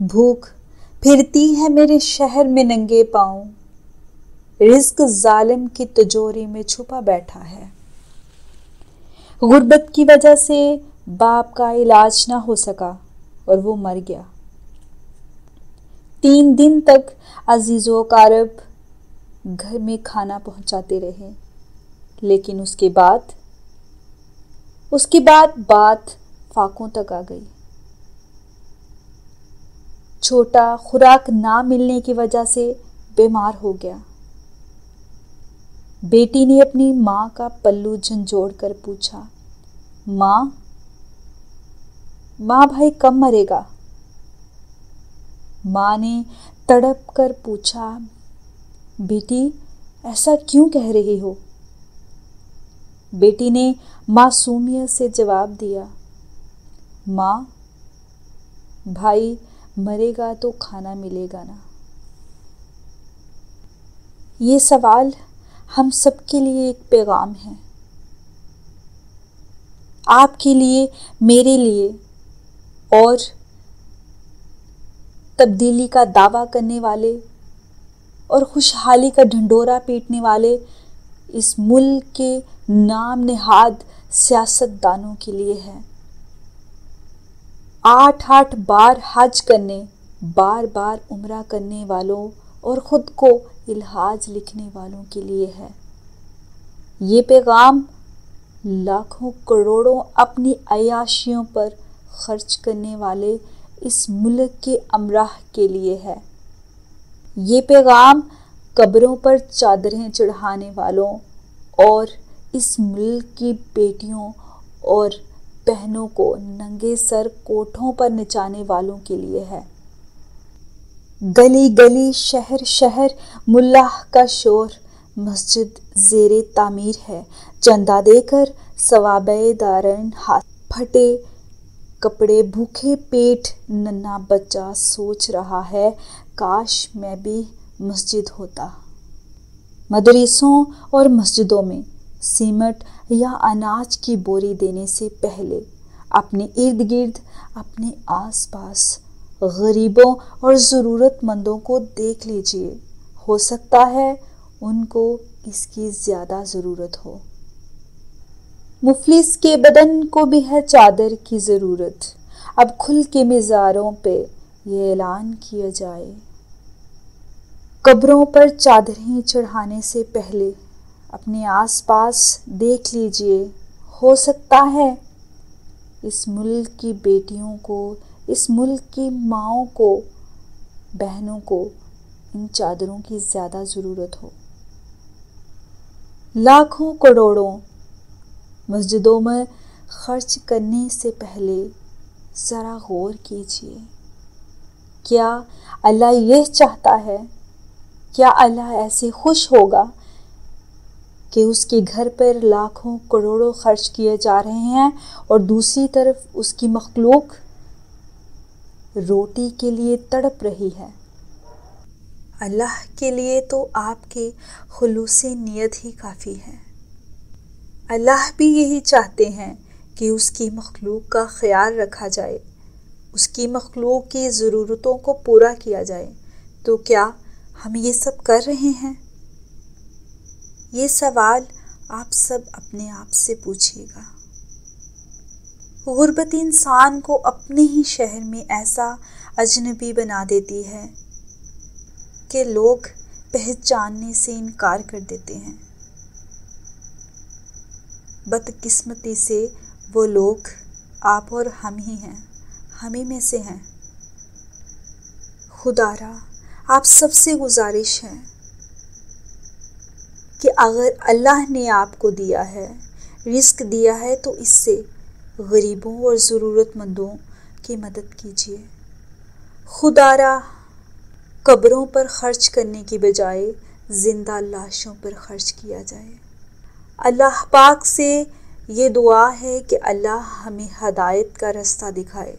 بھوک پھرتی ہے میرے شہر میں ننگے پاؤں، رزق ظالم کی تجوری میں چھپا بیٹھا ہے۔ غربت کی وجہ سے باپ کا علاج نہ ہو سکا اور وہ مر گیا۔ 3 دن تک عزیز و اقارب گھر میں کھانا پہنچاتے رہے، لیکن اس کے بعد بات فاقوں تک آ گئی۔ چھوٹا خوراک نہ ملنے کی وجہ سے بیمار ہو گیا۔ بیٹی نے اپنی ماں کا پلو جھنجھوڑ کر پوچھا، ماں بھائی کب مرے گا؟ ماں نے تڑپ کر پوچھا، بیٹی ایسا کیوں کہہ رہی ہو؟ بیٹی نے معصومیت سے جواب دیا، ماں بھائی مرے گا تو کھانا ملے گا نا۔ یہ سوال ہم سب کے لیے ایک پیغام ہے، آپ کے لیے، میرے لیے، اور تبدیلی کا دعویٰ کرنے والے اور خوشحالی کا ڈھنڈورا پیٹنے والے اس ملک کے نام نہاد سیاست دانوں کے لیے ہے۔ 8 بار حج کرنے، بار عمرہ کرنے والوں اور خود کو الحاج لکھنے والوں کے لیے ہے۔ یہ پیغام لاکھوں کروڑوں اپنی عیاشیوں پر خرچ کرنے والے اس ملک کے امراء کے لیے ہے۔ یہ پیغام قبروں پر چادریں چڑھانے والوں اور اس ملک کی بیٹیوں اور بہنوں کو ننگے سر کوٹھوں پر نچانے والوں کے لیے ہے۔ گلی گلی، شہر شہر ملا کا شور، مسجد زیر تعمیر ہے، چندہ دے کر ثوابِ دارین حاصل۔ پھٹے کپڑے، بھوکے پیٹ ننھا بچہ سوچ رہا ہے، کاش میں بھی مسجد ہوتا۔ مدرسوں اور مسجدوں میں سیمنٹ یا اناج کی بوری دینے سے پہلے اپنے ارد گرد، اپنے آس پاس غریبوں اور ضرورت مندوں کو دیکھ لیجیے، ہو سکتا ہے ان کو اس کی زیادہ ضرورت ہو۔ مفلس کے بدن کو بھی ہے چادر کی ضرورت، اب کھل کے مزاروں پہ یہ اعلان کیا جائے۔ قبروں پر چادریں چڑھانے سے پہلے اپنے آس پاس دیکھ لیجیے، ہو سکتا ہے اس ملک کی بیٹیوں کو، اس ملک کی ماؤں کو، بہنوں کو ان چادروں کی زیادہ ضرورت ہو۔ لاکھوں کروڑوں مسجدوں میں خرچ کرنے سے پہلے ذرا غور کیجیے، کیا اللہ یہ چاہتا ہے؟ کیا اللہ ایسے خوش ہوگا کہ اس کے گھر پر لاکھوں کروڑوں خرچ کیے جا رہے ہیں اور دوسری طرف اس کی مخلوق روٹی کے لیے تڑپ رہی ہے؟ اللہ کے لیے تو آپ کے خلوص نیت ہی کافی ہے۔ اللہ بھی یہی چاہتے ہیں کہ اس کی مخلوق کا خیال رکھا جائے، اس کی مخلوق کی ضرورتوں کو پورا کیا جائے، تو کیا ہم یہ سب کر رہے ہیں؟ یہ سوال آپ سب اپنے آپ سے پوچھیے گا۔ غربت انسان کو اپنے ہی شہر میں ایسا اجنبی بنا دیتی ہے کہ لوگ پہچاننے سے انکار کر دیتے ہیں۔ بدقسمتی سے وہ لوگ آپ اور ہم ہی ہیں، ہم ہی میں سے ہیں۔ خدارا آپ سب سے گزارش ہے کہ اگر اللہ نے آپ کو دیا ہے، رزق دیا ہے، تو اس سے غریبوں اور ضرورت مندوں کی مدد کیجیے۔ خدارا قبروں پر خرچ کرنے کی بجائے زندہ لاشوں پر خرچ کیا جائے۔ اللہ پاک سے یہ دعا ہے کہ اللہ ہمیں ہدایت کا راستہ دکھائے۔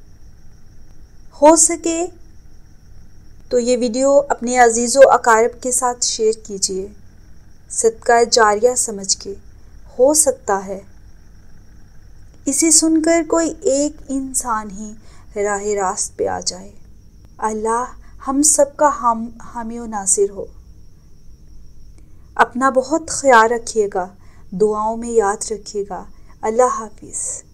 ہو سکے تو یہ ویڈیو اپنے عزیز و اقارب کے ساتھ شیئر کیجیے، صدقہ جاریہ سمجھ کے۔ ہو سکتا ہے اسے سن کر کوئی ایک انسان ہی راہ راست پہ آ جائے۔ اللہ ہم سب کا حامی و ناصر ہو۔ اپنا بہت خیال رکھیے گا، دعاؤں میں یاد رکھیے گا۔ اللہ حافظ۔